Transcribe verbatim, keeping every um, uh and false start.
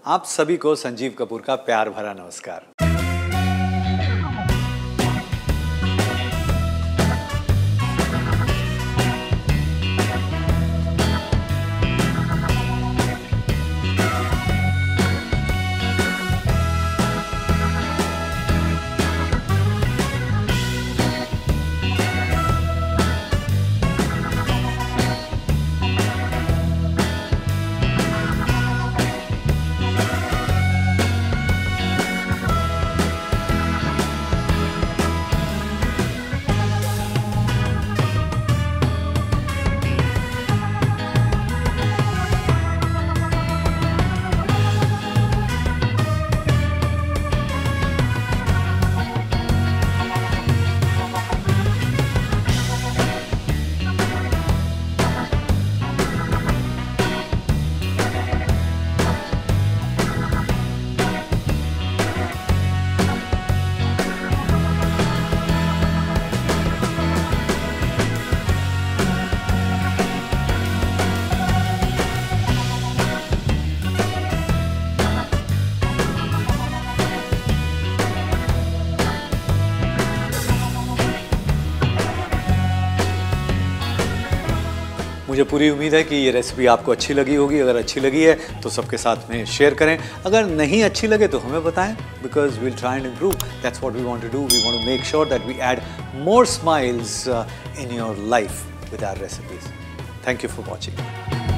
आप सभी को संजीव कपूर का प्यार भरा नमस्कार। मुझे पूरी उम्मीद है कि ये रेसिपी आपको अच्छी लगी होगी। अगर अच्छी लगी है तो सबके साथ में शेयर करें। अगर नहीं अच्छी लगे तो हमें बताएं, because we'll try and improve. That's what we want to do. We want to make sure that we add more smiles in your life with our recipes. Thank you for watching.